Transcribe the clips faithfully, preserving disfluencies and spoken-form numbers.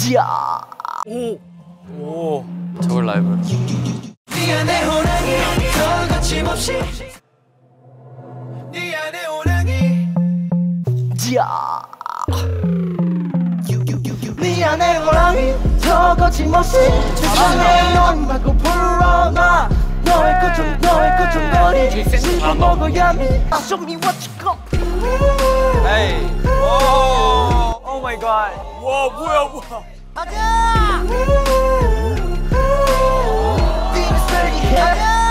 야. 오. 오. 저걸 라이브. 미안해 호랑이 더 거침없이 미안해 호랑이 야. 미안해 호랑이 더 거침없이 세상에 넌 말고 불러놔 너의 끝좀 너의 끝좀 거리 씹어 먹어야미 Show me what you got 에이. 오. 오 마이 갓. 와 뭐야 뭐야. 가자 가자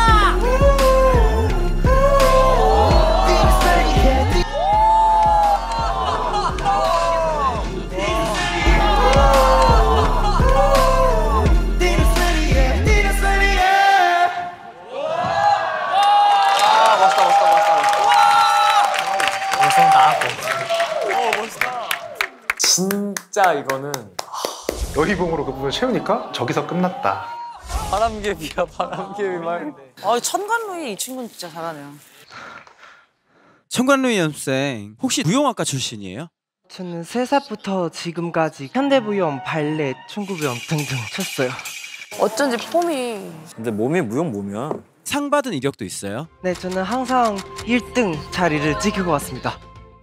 진짜 이거는 여의봉으로 그 부분을 채우니까 저기서 끝났다. 바람개비야 바람개비 말. 아 천간루이 이 친구는 진짜 잘하네요. 천간루이 연습생 혹시 무용학과 출신이에요? 저는 세 살부터 지금까지 현대무용, 발레, 충구무용 등등 쳤어요. 어쩐지 폼이. 근데 몸이 무용 몸이야. 상 받은 이력도 있어요? 네, 저는 항상 일 등 자리를 지키고 왔습니다.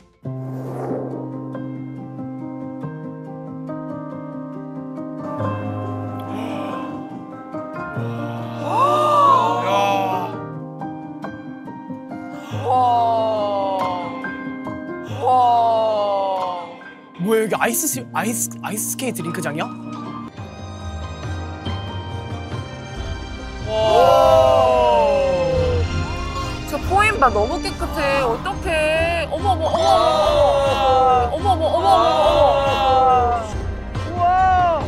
뭐야 여기 아이스 스- 아이스 아이스 스케이트 링크장이야? 저 포인바 너무 깨끗해. 어떡해. 어머 어머 어머 어머 어머 어머 어머 어머. 우와.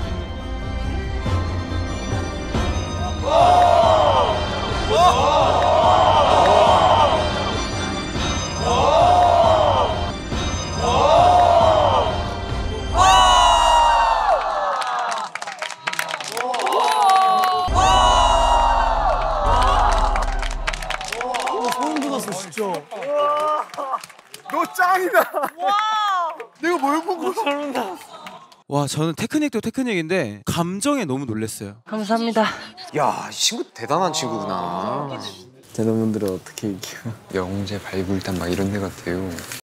소름 돋았어 진짜. 너 짱이다. 와. 내가 뭘 보고 소름 돋았어. 와 저는 테크닉도 테크닉인데 감정에 너무 놀랐어요. 감사합니다. 야, 이 친구 대단한 친구구나. 대단분들은 어떻게 이겨? 영재 발굴단 막 이런 데 같아요.